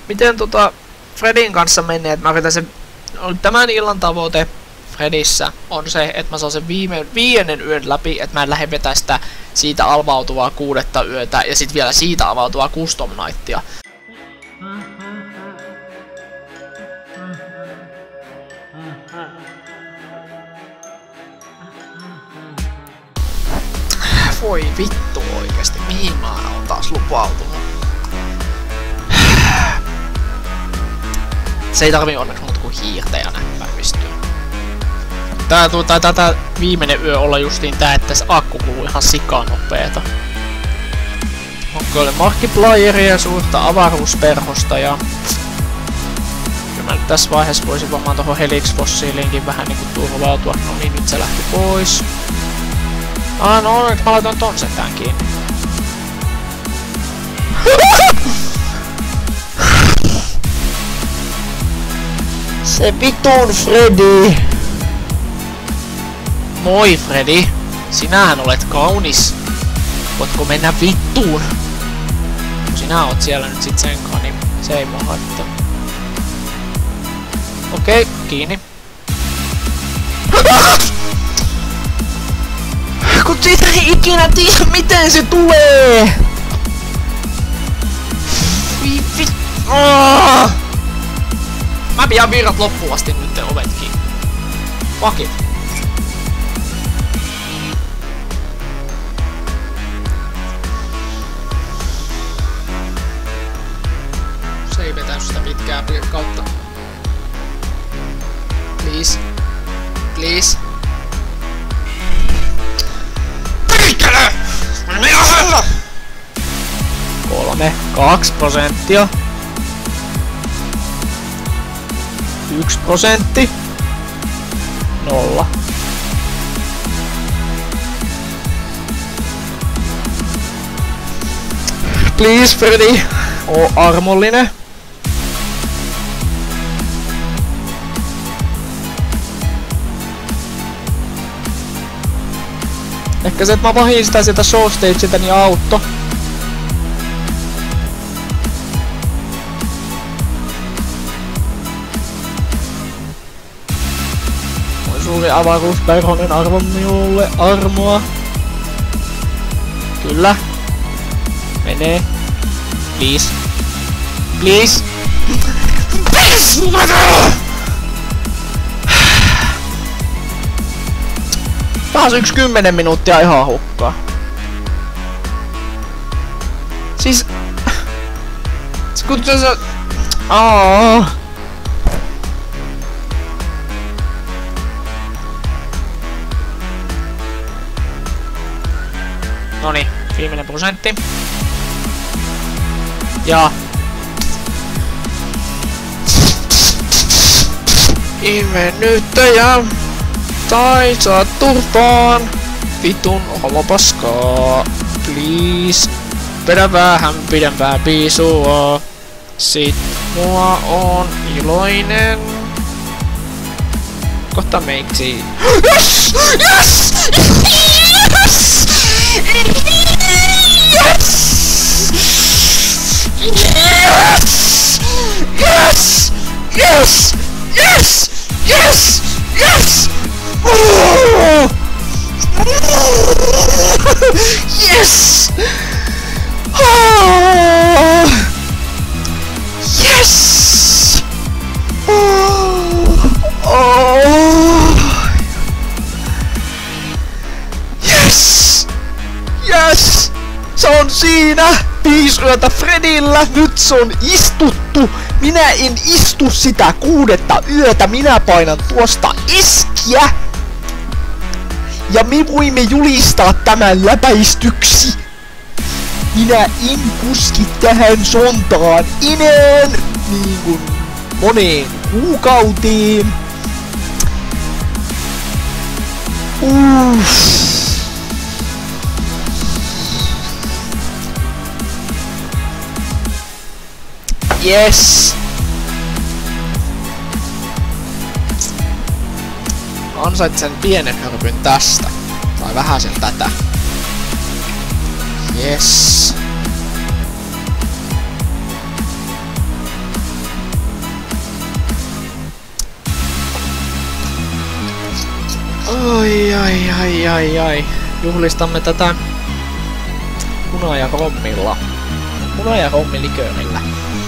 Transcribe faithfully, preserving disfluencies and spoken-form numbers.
miten tota Fredin kanssa menee, että mä yritän sen, tämän illan tavoite Fredissä on se, että mä saan sen viime, viimeinen yön läpi, että mä en lähde vetää sitä siitä avautuvaa kuudetta yötä ja sit vielä siitä avautuvaa custom nightia. Voi vittu oikeesti, mihin mä oon taas lupautunut? Se ei tarvii onneksi muuta kuin hiirtä ja näppäimistöä. Tää tää tää viimeinen yö olla justiin tää, että se akku kuluu ihan sikanopeeta. Onko Markiplieria suurta avaruusperhosta ja... Kyllä mä nyt tässä vaiheessa voisin varmaan tohon Helix Fossiiliinkin vähän niinku turvautua. No niin, nyt se lähti pois. Ah no, mä laitan ton sentään kiinni. Se vitun Freddy! Moi Freddy! Sinähän olet kaunis. Voitko mennä vittuun? Kun sinä oot siellä nyt sit senkaan, niin se ei mua haittaa. Okei, okay, kiinni. Kun siitä ei ikinä tiedä miten se tulee! Vi vi... Oh! Mä pidän virrat loppuun asti nyt ovet kiinni. Fuck it. Se ei vetänyt sitä pitkää kautta. Please. Please. Perkele! Kolme, kaksi prosenttia. Yksi prosentti. Nolla. Please, Freddy. Oo armollinen. Ehkä se, että mä vahin sitä sieltä showstageilta, niin auttoi. Suuri avaruusperhonen arvon minulle armoa. Kyllä. Menee. Please. Please. Taas yksi kymmenen minuuttia ihan hukkaa. Siis... Kun se... Aaaa. Noniin, viimeinen prosentti. Ja... Imennyttäjä! Tai saa turpaan! Vitun homopaskaa! Please! Vedä vähän pidempää biisua! Sit mua on iloinen! Kohta meiksi! Yes! Yes! Yes! Yes! Yes! Yes! Yes! Yes! Yes! Oh! Yes! Oh! Yes! Oh! Oh! Yes! Yes! Se on siinä! Viisi yötä Fredillä! Nyt se on istuttu! Minä en istu sitä kuudetta yötä! Minä painan tuosta iskiä! Ja me voimme julistaa tämän läpäistyksi! Minä en kuski tähän sontaan enää niin kuin moneen kuukauteen! Uff. Yes! Ansaitsen pienen hörpyn tästä. Tai vähäsen tätä. Yes! Oi, ai, ai, ai, ai. Juhlistamme tätä muna- ja rommilla. Muna- ja rommiliköörillä.